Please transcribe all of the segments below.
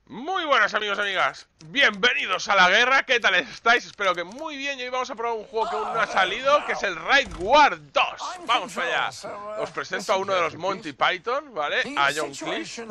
Muy buenas amigos y amigas, bienvenidos a la guerra, ¿qué tal estáis? Espero que muy bien y hoy vamos a probar un juego que aún no ha salido, que es el Raid War 2. Vamos allá. Os presento a uno de los Monty Python, ¿vale? A John Cleese.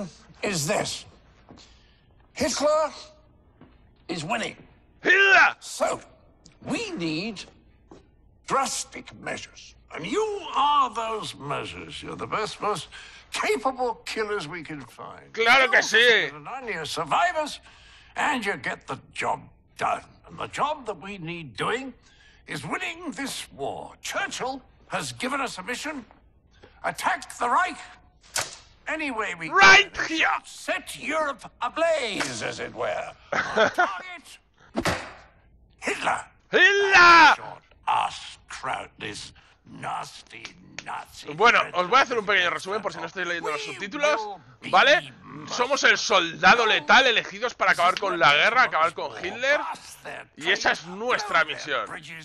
Hitler is winning. ¡Hitler! So, we need drastic measures. And you are those measures. You're the best, most capable killers we can find. ¡Claro que sí! You're survivors, and you get the job done. And the job that we need doing is winning this war. Churchill has given us a mission. Attack the Reich any way we Right can. here! Set Europe ablaze, as it were. Our target, Hitler. ¡Hitler! Short ass crowd, this nasty Nazi. Bueno, os voy a hacer un pequeño resumen por si no estáis leyendo los subtítulos, ¿vale? Somos el soldado letal elegidos para acabar con la guerra, acabar con Hitler, y esa es nuestra misión.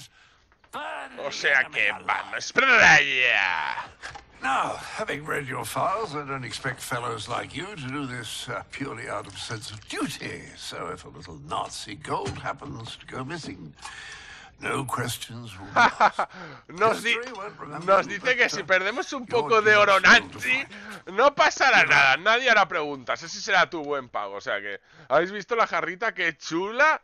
O sea que vamos para allá. Now, having read your files, I don't expect fellows like you to do this purely out of sense of duty. So if a little Nazi gold happens to go missing, no questions will be asked. Nos dice que si perdemos un poco de oro nazi, no pasará nada, nadie hará preguntas. Ese será tu buen pago. O sea que, ¿habéis visto la jarrita? ¡Qué chula!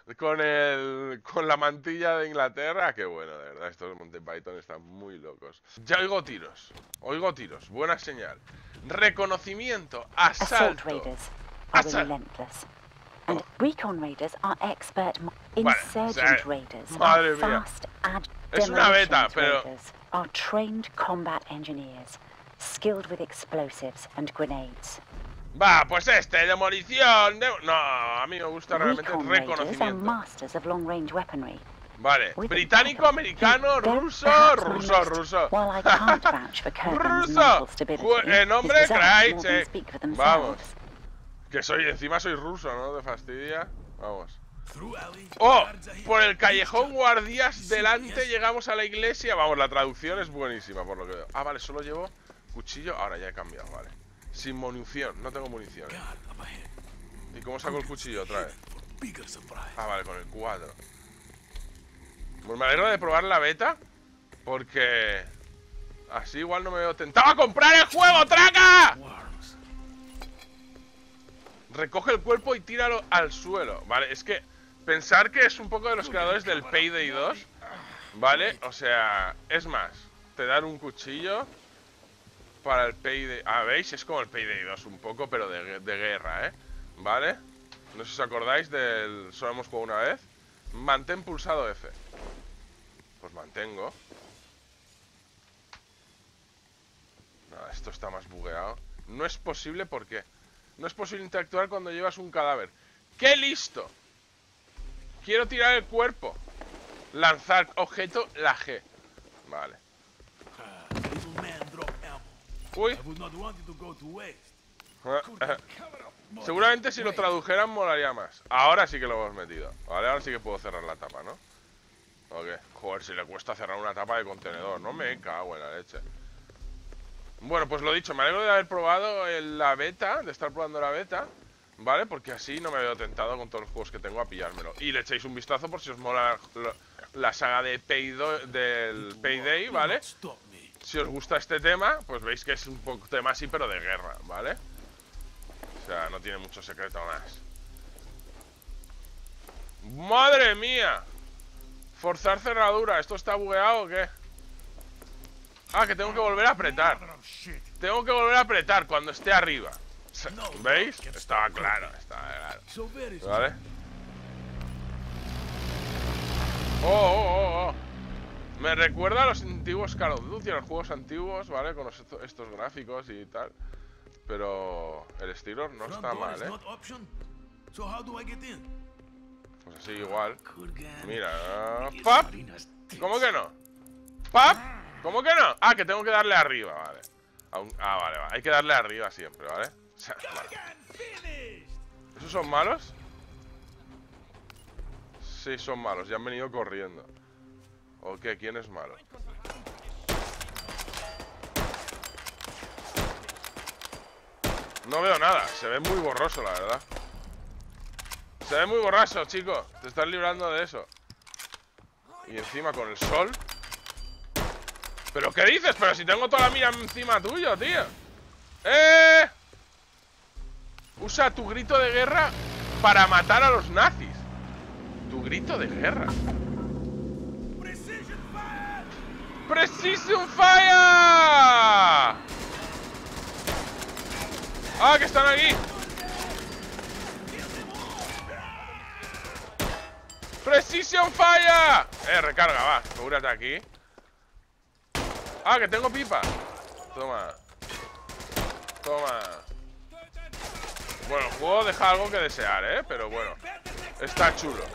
Con la mantilla de Inglaterra. Qué bueno, de verdad, estos Monty Python están muy locos. Ya oigo tiros, buena señal. Reconocimiento, asalto. Relentless. And recon raiders are expert. Insurgent raiders madre are mía. fast and Es una beta, pero raiders are trained combat engineers, skilled with explosives and grenades. va, pues demolición. No, a mí me gusta realmente el Recon raiders are reconocimiento. masters of long-range weaponry. Vale, With británico, americano, ruso. While I can't vouch for Kurgan's Ruso. mental stability, Nombre his results more Kreitz. than speak for Vamos. themselves. Que encima soy ruso, ¿no? De fastidia. Vamos. Oh, por el callejón guardias delante llegamos a la iglesia. Vamos, la traducción es buenísima por lo que veo. Ah, vale, solo llevo cuchillo. Ahora ya he cambiado, vale. Sin munición, no tengo munición. ¿Y cómo saco el cuchillo otra vez? Ah, vale, con el 4. Pues me alegro de probar la beta, porque así igual no me veo tentado a comprar el juego, traca. Recoge el cuerpo y tíralo al suelo. Vale, es que pensar que es un poco de los creadores del Payday 2. Vale, o sea, es más, te dan un cuchillo para el Payday. Ah, ¿veis? Es como el Payday 2 un poco, pero de guerra, ¿eh? Vale. No sé si os acordáis del... Solo hemos jugado una vez. Mantén pulsado F. Pues mantengo. No, esto está más bugueado. No es posible, ¿por qué? No es posible interactuar cuando llevas un cadáver. ¡Qué listo! Quiero tirar el cuerpo. Lanzar objeto, la G. Vale. Uy. Seguramente si lo tradujeran molaría más. Ahora sí que lo hemos metido. Vale, ahora sí que puedo cerrar la tapa, ¿no? Ok. Joder, si le cuesta cerrar una tapa de contenedor. No me cago en la leche. Bueno, pues lo dicho, me alegro de haber probado la beta, de estar probando la beta, ¿vale? Porque así no me veo tentado con todos los juegos que tengo a pillármelo. Y le echéis un vistazo por si os mola la saga de del Payday, ¿vale? Si os gusta este tema, pues veis que es un poco tema así, pero de guerra, ¿vale? O sea, no tiene mucho secreto más. ¡Madre mía! Forzar cerradura, ¿esto está bugueado o qué? Ah, que tengo que volver a apretar. Tengo que volver a apretar cuando esté arriba. ¿Veis? Estaba claro, ¿vale? Oh. Me recuerda a los antiguos Call of Duty, a los juegos antiguos, ¿vale? Con estos gráficos y tal. Pero el estilo no está mal, ¿eh? Pues así igual. Mira. ¡Pap! ¿Cómo que no? ¡Pap! ¿Cómo que no? Ah, que tengo que darle arriba, vale. Vale. Hay que darle arriba siempre, ¿vale? O sea, vale. ¿Esos son malos? Sí, son malos, ya han venido corriendo. ¿O qué? ¿Quién es malo? No veo nada, se ve muy borroso, la verdad. Se ve muy borracho, chico. Te estás librando de eso. Y encima con el sol. ¿Pero qué dices? Pero si tengo toda la mira encima tuyo, tío. Usa tu grito de guerra para matar a los nazis. Tu grito de guerra. ¡Precision Fire! ¡Ah, que están aquí! ¡Precision Fire! Recarga, va. Cúrate aquí. ¡Ah, que tengo pipa! Toma. Toma. Bueno, el juego deja algo que desear, pero bueno. Está chulo.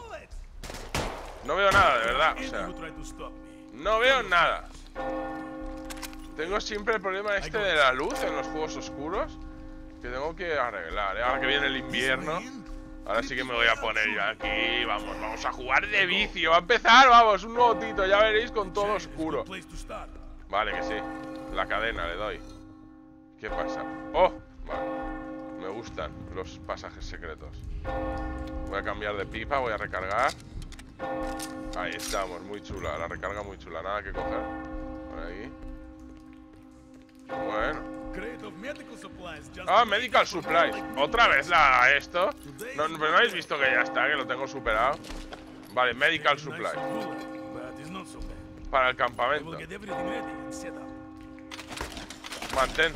No veo nada, de verdad. O sea, no veo nada. Tengo siempre el problema este de la luz en los juegos oscuros, que tengo que arreglar, Ahora que viene el invierno, ahora sí que me voy a poner yo aquí. Vamos a jugar de vicio. Va a empezar, vamos, un nuevo Tito. Ya veréis con todo oscuro. Vale, que sí. La cadena le doy. ¿Qué pasa? ¡Oh! Vale. Me gustan los pasajes secretos. Voy a cambiar de pipa, voy a recargar. Ahí estamos, muy chula. La recarga muy chula, nada que coger. Por ahí. Bueno. Ah, Medical Supplies. Otra vez esto. No, pero no habéis visto que ya está, que lo tengo superado. Vale, Medical Supplies. Para el campamento. Mantén.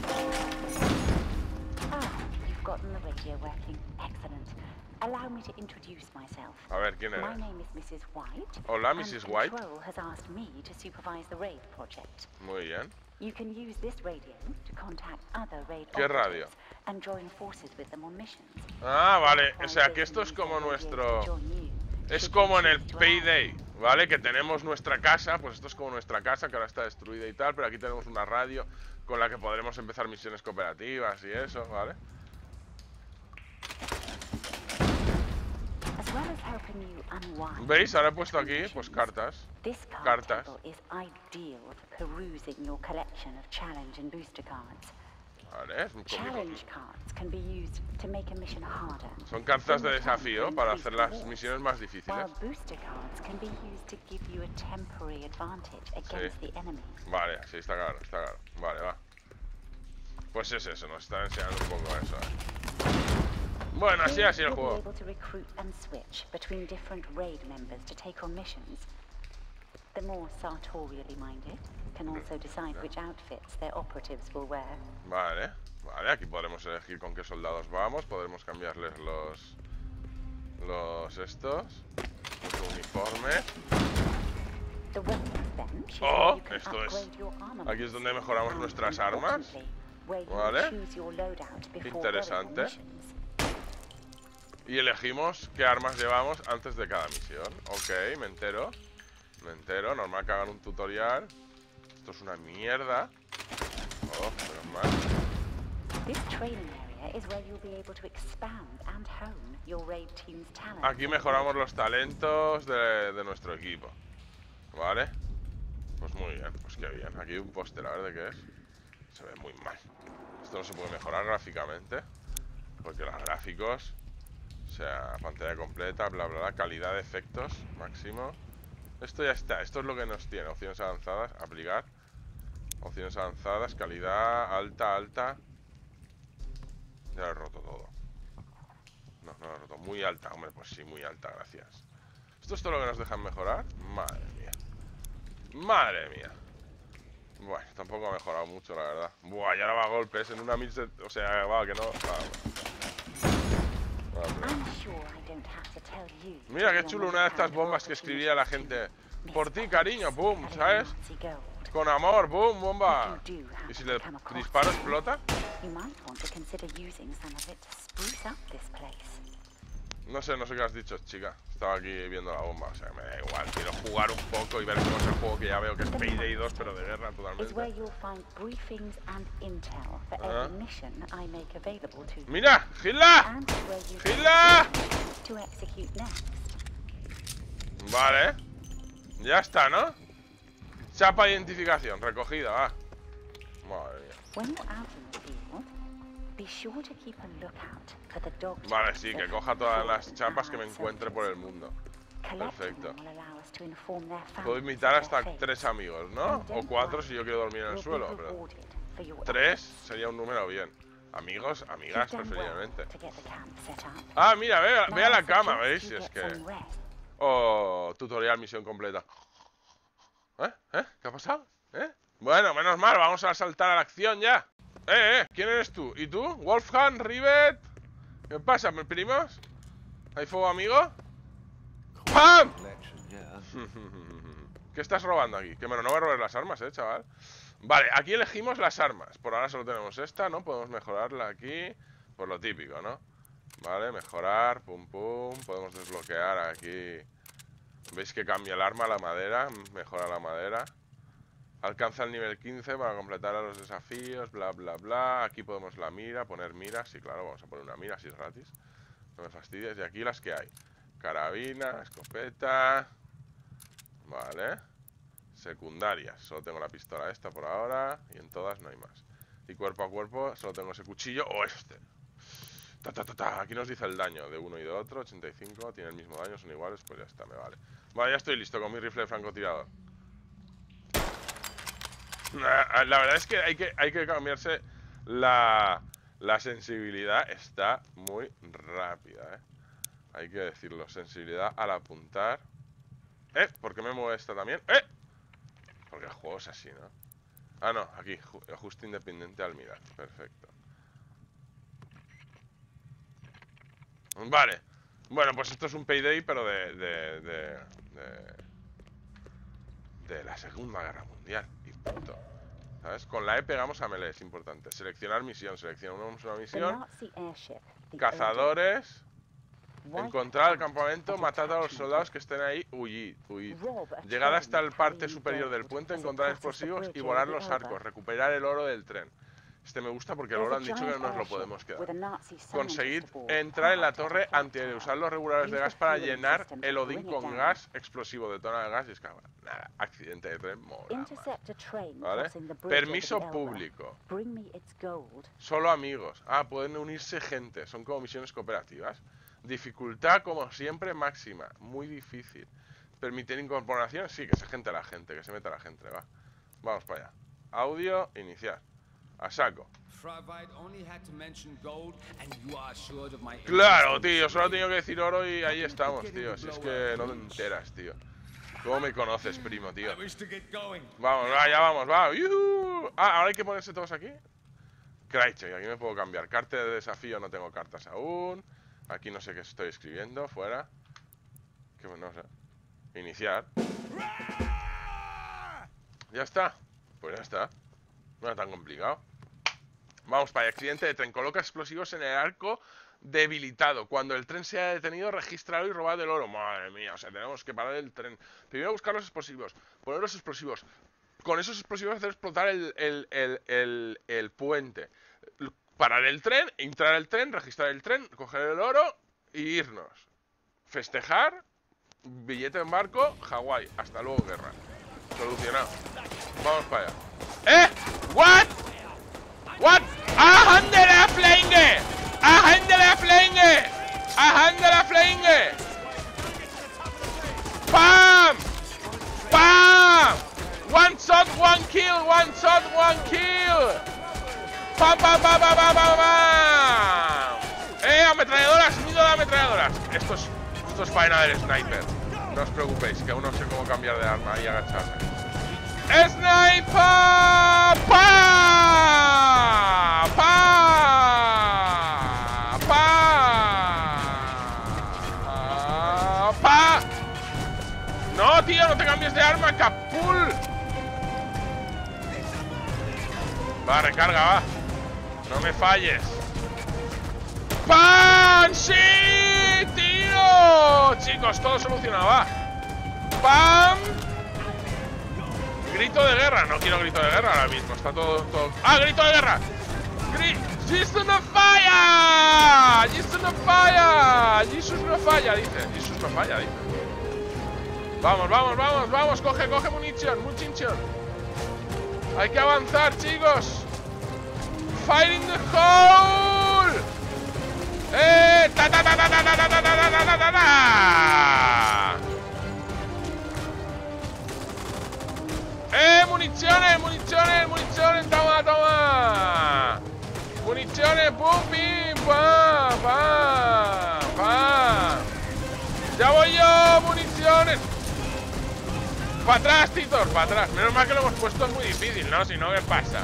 You've gotten the radio working. Excellent. Allow me to introduce myself. A ver, ¿quién eres? My name is Mrs. White. Hola, Mrs. White. Control has asked me to supervise the raid project. Muy bien. You can use this radio to contact other raid ¿Qué radio? operatives and join forces with them on missions. Ah, vale. O sea, que esto es como nuestro... Es como en el Payday, ¿vale? Que tenemos nuestra casa. Pues esto es como nuestra casa, que ahora está destruida y tal. Pero aquí tenemos una radio con la que podremos empezar misiones cooperativas y eso, ¿vale? ¿Veis? Ahora he puesto aquí, pues, cartas. Cartas. Vale, es un Son cartas de desafío para hacer las misiones más difíciles. Sí. Vale, sí, está claro, está claro. Vale, va. Pues es eso, nos están enseñando un poco eso, Bueno, así el juego. The more sartorially minded can also decide which outfits their operatives will wear. Vale, vale, aquí podremos elegir con qué soldados vamos, podremos cambiarles los uniformes. Oh, esto es. Aquí es donde mejoramos nuestras armas. Vale. Interesante. Y elegimos qué armas llevamos antes de cada misión. Ok, me entero. Normal que hagan un tutorial. Esto es una mierda. Oh, menos mal. Aquí mejoramos los talentos de nuestro equipo. ¿Vale? Pues muy bien, pues qué bien. Aquí hay un póster, a ver de qué es. Se ve muy mal. Esto no se puede mejorar gráficamente, porque los gráficos, o sea, pantalla completa, bla bla bla, calidad de efectos, máximo. Esto ya está, esto es lo que nos tiene. Opciones avanzadas, aplicar. Opciones avanzadas, calidad alta. Ya lo he roto todo. No lo he roto. Muy alta, hombre, pues sí, muy alta, gracias. ¿Esto es todo lo que nos dejan mejorar? Madre mía. Madre mía. Bueno, tampoco ha mejorado mucho, la verdad. Buah, y ahora va a golpes en una 1000... O sea, va, que no... Mira qué chulo una de estas bombas que escribía la gente. Por ti, cariño, boom, ¿sabes? Con amor, boom, bomba. ¿Y si le disparo explota? No sé qué has dicho, chica. Estaba aquí viendo la bomba, o sea, me da igual. Quiero jugar un poco y ver cómo es el juego, que ya veo que es Payday 2, pero de guerra totalmente. ¡Mira! ¡Gilda! ¡Gilda! Vale. Ya está, ¿no? Chapa de identificación, recogida, va. Madre mía. Be sure to keep a lookout for the dog Vale, tags sí, that que coja todas las form chapas que me our encuentre por searches. el mundo. Collecting Perfecto. them will allow us to inform their Puedo families invitar of hasta their 3 fates. amigos, ¿no? O 4 si yo quiero dormir en el You'll suelo. be Pero rewarded for your 3 efforts. sería un número bien. Amigos, amigas, You've done well preferiblemente. to get the camp set up. Ah, mira, ve a Now la I cama, suggest ¿veis? you Si es get que... some rest. Oh, tutorial, misión completa. ¿Qué ha pasado? Bueno, menos mal, vamos a saltar a la acción ya. ¿Quién eres tú? ¿Y tú? ¿Wolfgang? ¿Rivet? ¿Qué pasa, mis primos? ¿Hay fuego, amigo? ¡Pam! ¿Qué estás robando aquí? Que no me robes las armas, chaval. Vale, aquí elegimos las armas. Por ahora solo tenemos esta, ¿no? Podemos mejorarla aquí. Por lo típico, ¿no? Vale, mejorar, pum pum. Podemos desbloquear aquí. ¿Veis que cambia el arma, la madera? Mejora la madera. Alcanza el nivel 15 para completar los desafíos, bla bla bla. Aquí podemos la mira, poner mira. Sí, claro, vamos a poner una mira, si es gratis. No me fastidies. Y aquí las que hay: carabina, escopeta. Vale. Secundarias, solo tengo la pistola esta por ahora. Y en todas no hay más. Y cuerpo a cuerpo solo tengo ese cuchillo o este. Aquí nos dice el daño de uno y de otro. 85, tiene el mismo daño, son iguales. Pues ya está, me vale. Vale, ya estoy listo con mi rifle de francotirador. La verdad es que hay que cambiarse la sensibilidad. Está muy rápida, hay que decirlo. Sensibilidad al apuntar. ¿Por qué me mueve esta también? Porque el juego es así, ¿no? Ah, no, aquí, ajuste independiente al mirar. Perfecto. Vale. Bueno, pues esto es un Payday, pero de la Segunda Guerra Mundial. Y punto. ¿Sabes? Con la E pegamos a melee, es importante. Seleccionar misión. Seleccionamos una misión. Cazadores. Encontrar el campamento, matad a los soldados que estén ahí, huid. Llegad hasta el parte superior del puente, encontrar explosivos y volar los arcos. Recuperar el oro del tren. Este me gusta porque el oro han dicho que no nos lo podemos quedar. Conseguid entrar en la torre antes de usar los reguladores de gas para llenar el Odín con gas explosivo. Detona el gas y escapa. Nada, accidente de tren, mola más. ¿Vale? Permiso público. Solo amigos. Pueden unirse gente. Son como misiones cooperativas. Dificultad, como siempre, máxima. Muy difícil. Permitir incorporación. Sí, que se gente la gente. Que se meta la gente, va. Vamos para allá. Audio, iniciar. A saco. Claro, tío. Solo he tenido que decir oro y ahí estamos, tío. Si es que no te enteras, tío. ¿Cómo me conoces, primo, tío? Vamos, va, ya vamos, va. Ahora hay que ponerse todos aquí. Crycheck, aquí me puedo cambiar. Carta de desafío, no tengo cartas aún. Aquí no sé qué estoy escribiendo, fuera. Que no sé. Iniciar. Ya está. Pues ya está. No era tan complicado. Vamos para el accidente de tren. Coloca explosivos en el arco debilitado. Cuando el tren sea detenido, registrarlo y robar el oro. Madre mía, o sea, tenemos que parar el tren. Primero buscar los explosivos. Poner los explosivos. Con esos explosivos hacer explotar el puente. Parar el tren, entrar al tren, registrar el tren, coger el oro y irnos. Festejar, billete en barco, Hawái. Hasta luego, guerra. Solucionado. Vamos para allá. What? What? ¡Ahandela Flinge! ¡Ahandela Flinge! ¡Ahandela Flinge! ¡Pam! ¡Pam! One shot, one kill, one shot, one kill. ¡Pam, pam, pam, pam, pam, pam, pam! Ametralladoras, nido de ametralladoras. Esto es faena del sniper. No os preocupéis, que aún no sé cómo cambiar de arma y agacharme. ¡Sniper! ¡Pa! ¡Pa! ¡Pa! ¡Pa! ¡No, tío! ¡No te cambies de arma, capul! Va, recarga, va. No me falles. ¡Pam! ¡Sí, tío! Chicos, todo solucionado, va. ¡Pam! Grito de guerra. No quiero grito de guerra ahora mismo. Está todo... ¡Ah, grito de guerra! ¡Jesus no falla! ¡Jesus no falla! ¡Jesus no falla! Dice. ¡Jesus no falla! Dice. Vamos, vamos, vamos, vamos. Coge munición. Hay que avanzar, chicos. ¡Fire in the hole! ¡Ta ta ta ta ta ta ta ta ta ta ta ta ta! ¡Municiones, municiones, municiones! ¡Toma, toma! ¡Municiones! ¡Pum, pim! ¡Pam, pam, pam! ¡Ya voy yo! ¡Municiones! ¡Para atrás, Titor! ¡Para atrás! Menos mal que lo hemos puesto muy difícil, ¿no? Si no, ¿qué pasa?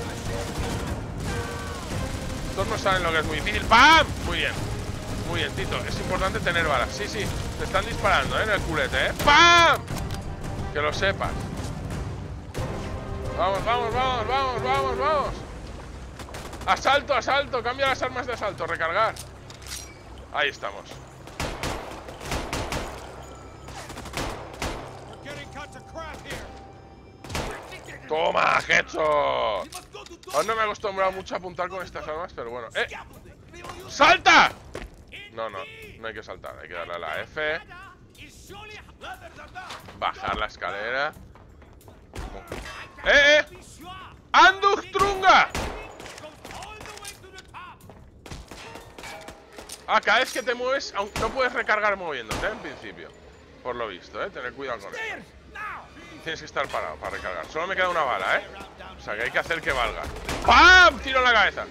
Estos no saben lo que es muy difícil. ¡Pam! Muy bien. Muy bien, Tito. Es importante tener balas. Sí, sí. Te están disparando, en el culete, ¡Pam! Que lo sepas. Vamos, vamos, vamos, vamos, vamos, vamos. Asalto, asalto. Cambia las armas de asalto. Recargar. Ahí estamos. Toma, headshot. Aún no me he acostumbrado mucho a apuntar con estas armas, pero bueno. ¡Salta! No, no, no hay que saltar. Hay que darle a la F. Bajar la escalera. ¡Andugtrunga! Ah, cada vez que te mueves, no puedes recargar moviéndote, en principio. Por lo visto, tener cuidado con eso. Tienes que estar parado para recargar. Solo me queda una bala, O sea que hay que hacer que valga. ¡Pam! Tiro en la cabeza.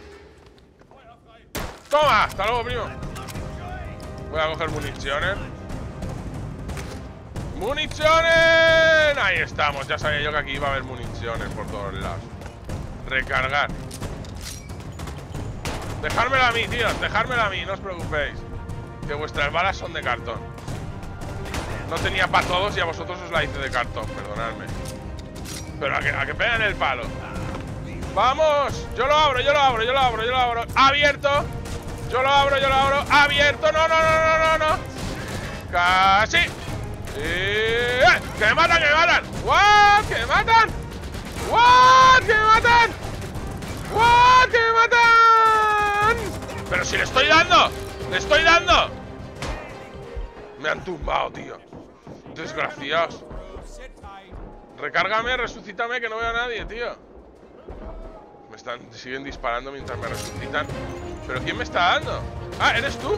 ¡Toma! Hasta luego, primo. Voy a coger municiones. ¡Municiones! Ahí estamos. Ya sabía yo que aquí iba a haber municiones por todos lados. Recargar. Dejármela a mí, tío. Dejármela a mí, no os preocupéis. Que vuestras balas son de cartón. No tenía para todos y a vosotros os la hice de cartón, perdonadme. Pero a que pegan el palo. ¡Vamos! Yo lo abro, yo lo abro, yo lo abro, yo lo abro. ¡Abierto! Yo lo abro, yo lo abro. ¡Abierto! ¡No, no, no, no, no, no! ¡Casi! ¡Que me matan, que me matan! ¡What! ¡Que me matan! ¡What! ¡Que me matan! ¡What! ¡Que me matan! ¡Pero si le estoy dando! ¡Le estoy dando! Me han tumbado, tío. Desgraciados. Recárgame, resucítame, que no veo a nadie, tío. Siguen disparando mientras me resucitan. ¿Pero quién me está dando? Ah, ¿eres tú?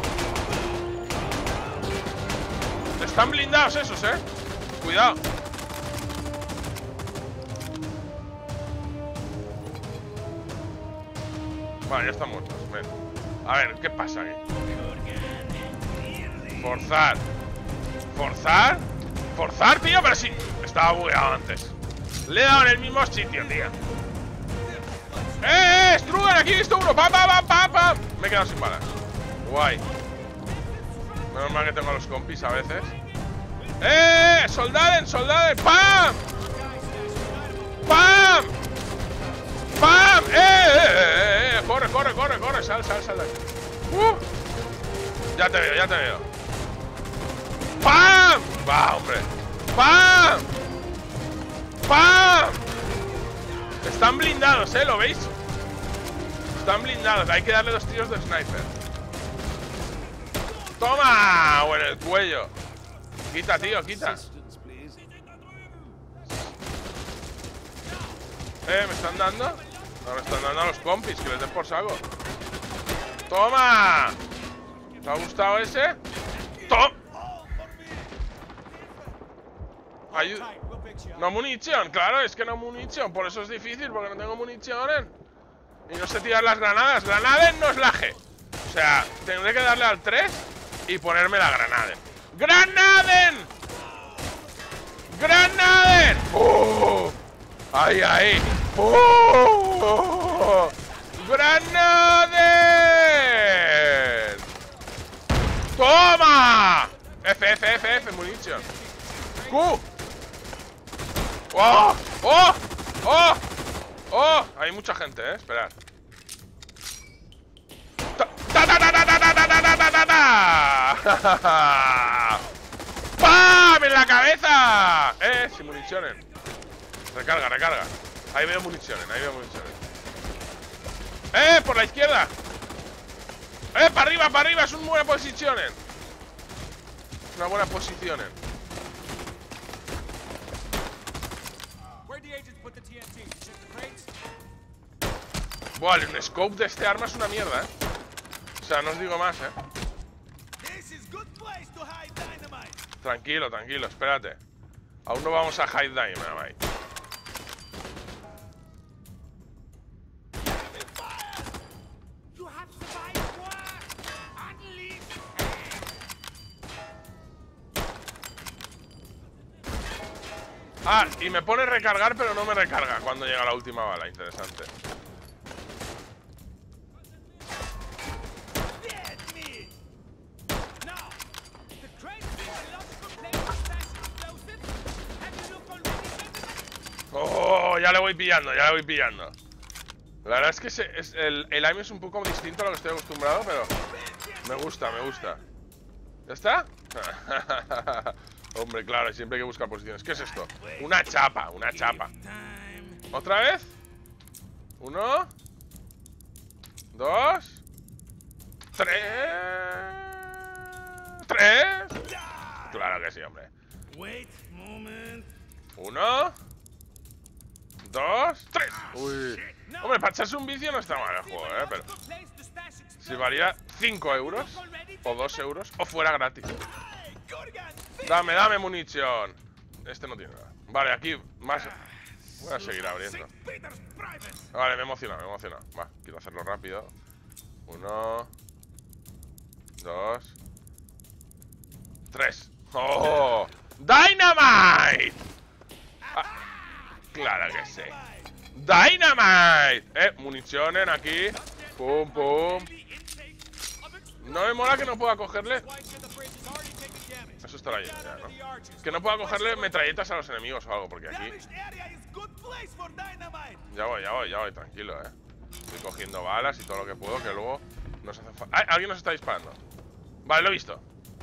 Están blindados esos, Cuidado. Vale, ya están muertos. Ven. A ver, ¿qué pasa aquí? Forzar. ¿Forzar? ¿Forzar, tío? Pero sí. Estaba bugueado antes. Le he dado en el mismo sitio, tío. Strugan, aquí he visto uno. ¡Pam, pam, pam, pam, pam! Me he quedado sin balas. Guay. Menos mal que tengo a los compis a veces. ¡Soldaden, soldaden! ¡Pam! ¡Pam! ¡Pam! Corre, corre, corre, corre. Sal, sal, sal de aquí. Ya te veo, ya te veo. ¡Pam! ¡Va, hombre! ¡Pam! ¡Pam! Están blindados, ¿lo veis? Están blindados, hay que darle 2 tiros de sniper. ¡Toma! O en el cuello. Quita, tío, quita. ¿Me están dando? No, me están dando a los compis, que les den por saco. ¡Toma! ¿Te ha gustado ese? ¡Toma! Ayuda. No munición, claro, es que no munición. Por eso es difícil, porque no tengo munición. Y no sé tirar las granadas. Granaden no es laje. O sea, tendré que darle al 3 y ponerme la granaden. ¡Granaden! ¡Granaden! ¡Oh! ¡Ahí, ahí! ¡Oh! ¡Granaden! ¡Toma! F, munición. ¡Q! ¡Oh! ¡Oh! ¡Oh! ¡Oh! Hay mucha gente, esperad. ¡Pam! ¡En la cabeza! Sin municiones. Recarga, recarga. Ahí veo municiones, ahí veo municiones. Por la izquierda. Para arriba, es una buena posición. Es una buena posición. Buah, un scope de este arma es una mierda, O sea, no os digo más, Tranquilo, tranquilo, espérate. Aún no vamos a Hide Dynamite. Ah, y me pone recargar, pero no me recarga cuando llega la última bala. Interesante. Oh, ya le voy pillando, ya le voy pillando. La verdad es que el aim es un poco distinto a lo que estoy acostumbrado, pero me gusta, me gusta. ¿Ya está? Hombre, claro, siempre hay que buscar posiciones. ¿Qué es esto? Una chapa, una chapa. ¿Otra vez? 1 2 3 Claro que sí, hombre. 1 2 3 Uy. Hombre, para echarse un vicio no está mal el juego, pero si valía 5 euros o 2 euros o fuera gratis. Dame munición. Este no tiene nada. Vale, aquí más. Voy a seguir abriendo. Vale, me emociona, me emociona. Va, quiero hacerlo rápido. 1 2 3 ¡Oh! ¡Dynamite! Claro que sí. ¡Dynamite! Municiones aquí. Pum, pum. No me mola que no pueda cogerle. Eso estará lleno ya, ¿no? Que no pueda cogerle metralletas a los enemigos o algo, porque aquí. Ya voy, tranquilo, Estoy cogiendo balas y todo lo que puedo, que luego nos hace falta. ¡Ay! Alguien nos está disparando. Vale, lo he visto.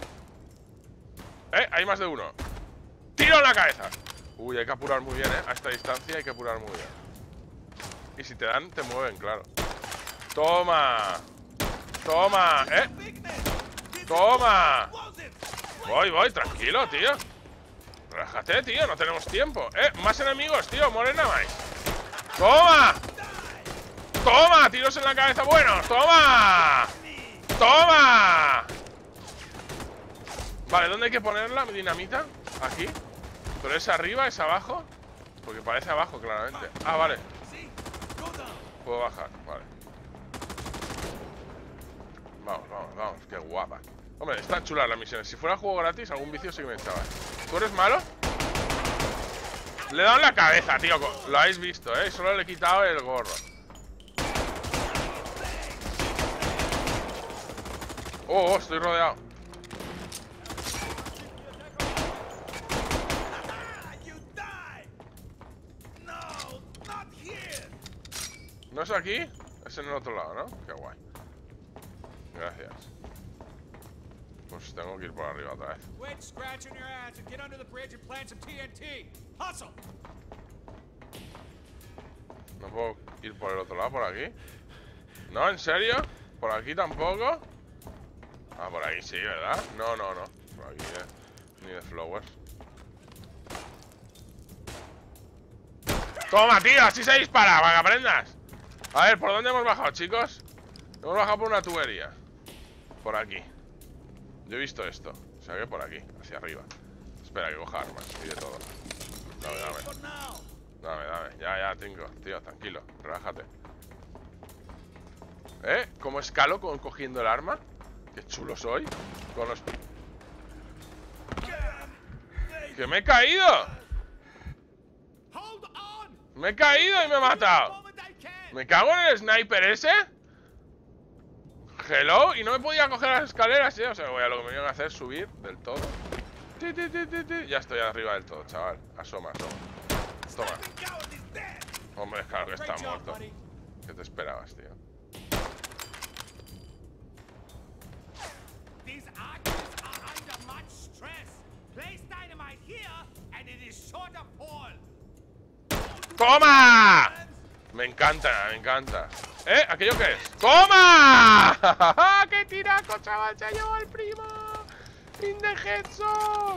Hay más de uno. ¡Tiro en la cabeza! Uy, hay que apurar muy bien, A esta distancia hay que apurar muy bien. Y si te dan, te mueven, claro. ¡Toma! ¡Toma! ¡Toma! Voy, tranquilo, tío. Relájate, tío, no tenemos tiempo. Más enemigos, tío, morena más. ¡Toma! ¡Toma! Tiros en la cabeza buenos. ¡Toma! ¡Toma! Vale, ¿dónde hay que poner la dinamita? Aquí. ¿Pero es arriba, es abajo? Porque parece abajo, claramente. Ah, vale. Puedo bajar, vale. Vamos, qué guapa. Hombre, están chulas las misiones. Si fuera juego gratis, algún vicio sí que me echaba. ¿Tú eres malo? Le he dado en la cabeza, tío. Lo habéis visto, Solo le he quitado el gorro. Oh, estoy rodeado. ¿No es aquí? Es en el otro lado, ¿no? Qué guay. Gracias. Pues tengo que ir por arriba otra vez. ¿No puedo ir por el otro lado, por aquí? ¿No? ¿En serio? ¿Por aquí tampoco? Ah, por aquí sí, ¿verdad? No. Por aquí ni de flowers. ¡Toma, tío! ¡Así se dispara! ¡Para que aprendas! A ver, ¿por dónde hemos bajado, chicos? Hemos bajado por una tubería. Por aquí. Yo he visto esto. O sea que por aquí, hacia arriba. Espera, que coja armas y de todo. Dame. Ya, tengo. Tío, tranquilo, relájate. ¿Cómo escalo cogiendo el arma? Qué chulo soy. Con los... ¡Que me he caído! ¡Me he caído y me he matado! ¿Me cago en el sniper ese? Hello, y no me podía coger las escaleras, O sea, lo que me iban a hacer es subir del todo. Ya estoy arriba del todo, chaval. Asoma. Toma. Hombre, claro que está muerto. ¿Qué te esperabas, tío? ¡Toma! Me encanta. ¿Aquello qué es? ¡Toma! ¡Qué tiraco, chaval! Se ha llevado el primo. In the headshot.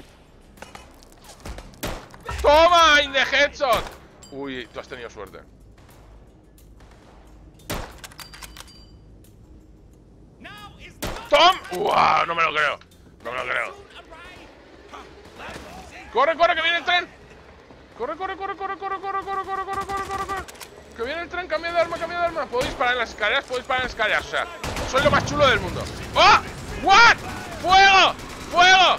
¡Toma! In the headshot. Uy, tú has tenido suerte. ¡Tom! ¡Uah! No me lo creo. No me lo creo. ¡Corre, corre, que viene el tren! ¡Corre, corre, corre, corre, corre, corre, corre, corre, corre, corre, corre, corre! ¡Que viene el tren! ¡Cambia de arma, cambia de arma! Puedo disparar en las escaleras, puedo disparar en las escaleras. O sea, soy lo más chulo del mundo. ¡Oh! ¡What! ¡Fuego! ¡Fuego!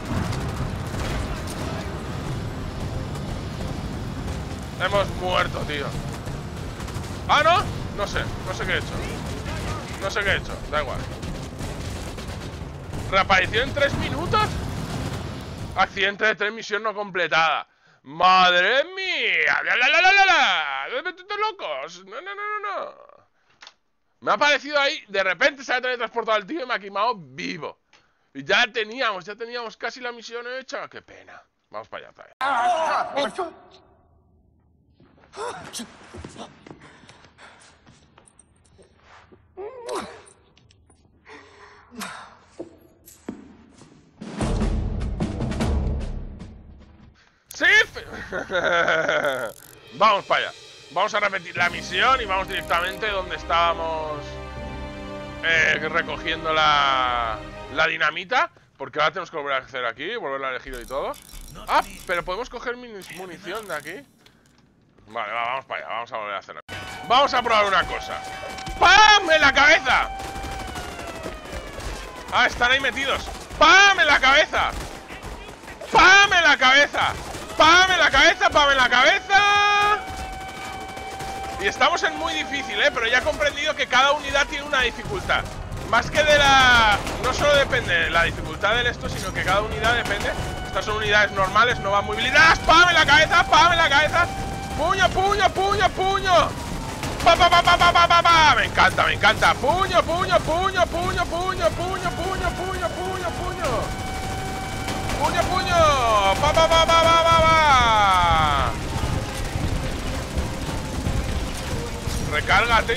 Hemos muerto, tío. Ah, ¿no? No sé qué he hecho. No sé qué he hecho, da igual. Reapareció en 3 minutos. Accidente de tren, misión no completada. ¡Madre mía! ¡De locos! No. Me ha aparecido ahí, de repente se ha teletransportado el tío y me ha quemado vivo. Y ya teníamos casi la misión hecha. ¡Qué pena! Vamos para allá, ¡Sí! Vamos para allá. Vamos a repetir la misión y vamos directamente donde estábamos recogiendo la dinamita. Porque ahora tenemos que volver a hacer aquí, volverlo a elegir y todo. Ah, pero podemos coger munición de aquí. Vale, vamos para allá, vamos a volver a hacerlo. Vamos a probar una cosa. ¡Pam! ¡En la cabeza! Ah, están ahí metidos. ¡Pam! ¡En la cabeza! ¡Pam! ¡En la cabeza! ¡Pam! ¡En la cabeza! ¡Pam! ¡En la cabeza! Y estamos en muy difícil, pero ya he comprendido que cada unidad tiene una dificultad. Más que de la... No solo depende de la dificultad del esto, sino que cada unidad depende. Estas son unidades normales, no van muy blindadas. ¡Pam! ¡En la cabeza! ¡Pam! ¡En la cabeza! ¡Puño, puño, puño, puño! ¡Pa, pa, pa, pa, pa, pa, pa, pa! Me encanta, me encanta. ¡Puño, puño, puño, puño, puño, puño, puño, puño, puño, puño! ¡Puño, puño! ¡Pa, pa, pa, pa, pa, pa, pa! Recarga,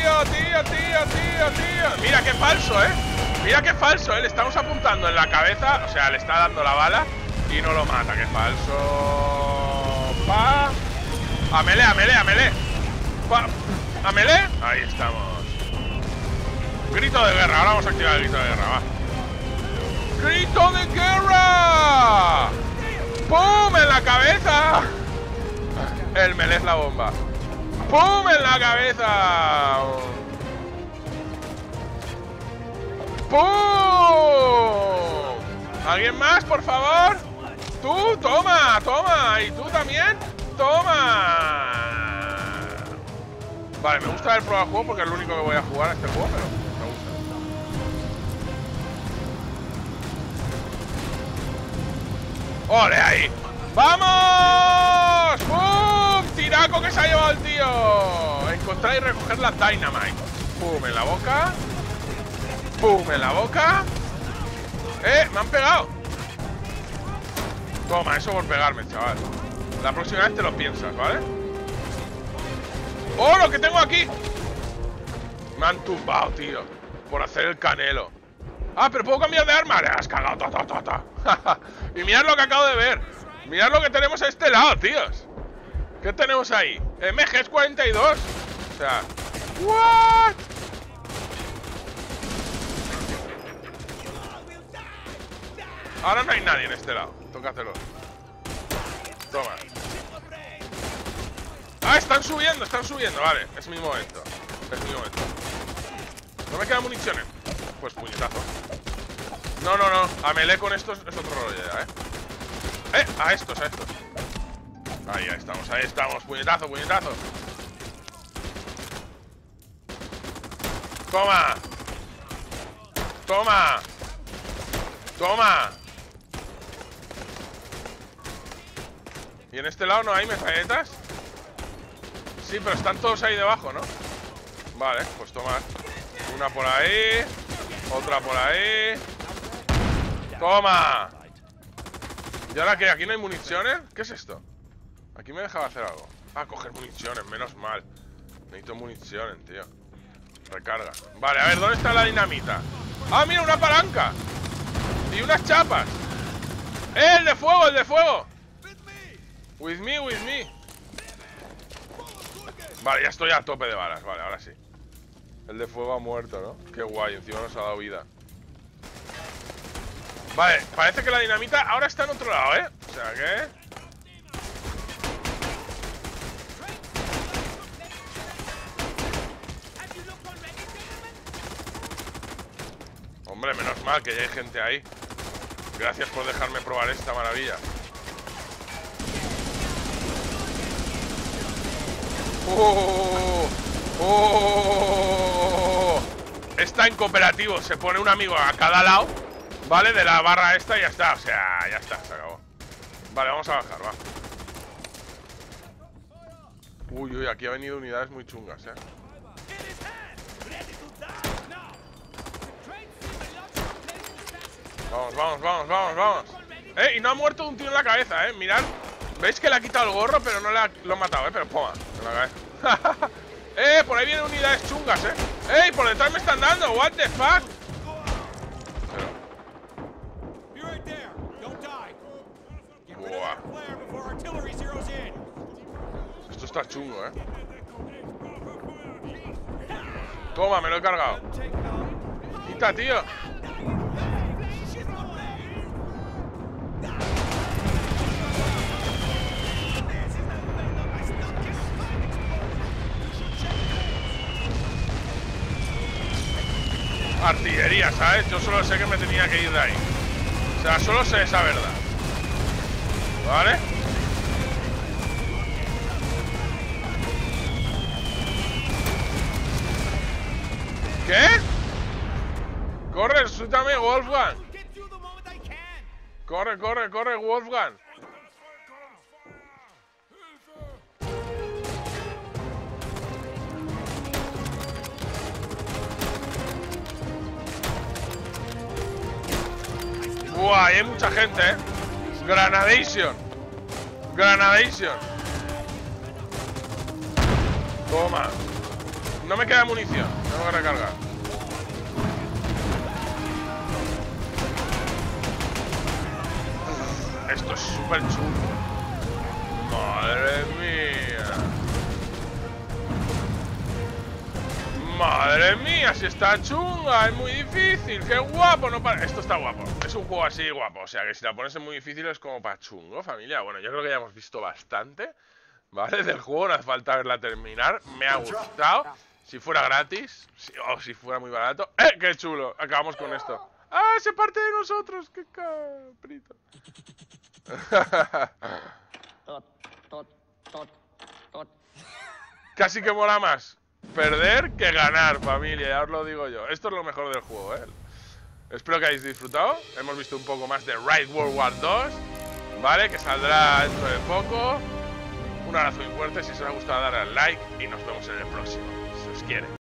tío. Mira qué falso, Mira qué falso, Le estamos apuntando en la cabeza. O sea, le está dando la bala y no lo mata, qué falso. Pa. A melee. Pa. A melee. Ahí estamos. Grito de guerra, ahora vamos a activar el grito de guerra, va. ¡Grito de guerra! ¡Pum! ¡En la cabeza! El melee es la bomba. ¡Pum! ¡En la cabeza! ¡Pum! ¿Alguien más, por favor? ¡Tú! ¡Toma! ¿Y tú también? ¡Toma! Vale, me gusta haber probado el juego porque es lo único que voy a jugar a este juego, pero me gusta. ¡Ole ahí! ¡Vamos! ¡Pum! ¡Tiraco que se ha llevado el tío! Encontrar y recoger la Dynamite. ¡Pum! En la boca. ¡Pum! En la boca. ¡Me han pegado! Toma, eso por pegarme, chaval. La próxima vez te lo piensas, ¿vale? ¡Oh, lo que tengo aquí! Me han tumbado, tío. Por hacer el canelo. Ah, pero puedo cambiar de arma. Le has cagado, Y mirad lo que acabo de ver. Mirad lo que tenemos a este lado, tíos. ¿Qué tenemos ahí? MG42. O sea, ¿what? Ahora no hay nadie en este lado. Tócatelo. Toma. Ah, están subiendo. Vale, es mi momento. ¿No me quedan municiones? Pues puñetazo. No. A melee con estos es otro rollo ya, A estos. Ahí estamos. Puñetazo. Toma. ¿Y en este lado no hay metralletas? Sí, pero están todos ahí debajo, ¿no? Vale, pues tomad. Una por ahí. Otra por ahí. ¡Toma! ¿Y ahora qué? ¿Aquí no hay municiones? ¿Qué es esto? Aquí me dejaba hacer algo. Ah, coger municiones, menos mal. Necesito municiones, tío. Recarga. Vale, a ver, ¿dónde está la dinamita? ¡Ah, mira, una palanca! Y unas chapas. ¡El de fuego! With me. Vale, ya estoy a tope de balas. Vale, ahora sí. El de fuego ha muerto, ¿no? Qué guay, encima nos ha dado vida. Vale, parece que la dinamita ahora está en otro lado, ¿eh? O sea que... Hombre, menos mal que ya hay gente ahí. Gracias por dejarme probar esta maravilla. Está en cooperativo. Se pone un amigo a cada lado, ¿vale? De la barra esta y ya está. O sea, ya está, se acabó. Vale, vamos a bajar, va. Uy, uy, aquí ha venido unidades muy chungas, ¿eh? Vamos, vamos, vamos, vamos, vamos. Y no ha muerto de un tiro en la cabeza, mirad. ¿Veis que le ha quitado el gorro, pero no lo ha matado, pero poma, en la cabeza. Por ahí vienen unidades chungas, por detrás me están dando, what the fuck. Buah. Esto está chungo, Toma, me lo he cargado. Quita, tío. Artillería, ¿sabes? Yo solo sé que me tenía que ir de ahí. O sea, solo sé esa verdad. ¿Vale? ¿Qué? Corre, resútame, Wolfgang. Corre, corre, corre, Wolfgang. Buah, hay mucha gente, Granadation. Granadation. Toma. No me queda munición. Tengo que recargar. Esto es súper chungo. Madre mía. Madre mía, si está chunga, es muy difícil. Qué guapo, no para... Esto está guapo. Es un juego así guapo, o sea que si la pones en muy difícil es como para chungo, familia. Bueno, yo creo que ya hemos visto bastante, ¿vale? Del juego, no hace falta verla terminar. Me ha gustado. Si fuera gratis, o si fuera muy barato. ¡Qué chulo! Acabamos con esto. ¡Ah, se parte de nosotros! ¡Qué caprito! Casi que mola más perder que ganar, familia, ya os lo digo yo. Esto es lo mejor del juego, Espero que hayáis disfrutado. Hemos visto un poco más de Raid World War 2, ¿vale? Que saldrá dentro de poco. Un abrazo muy fuerte, si os ha gustado darle al like y nos vemos en el próximo, si os quiere.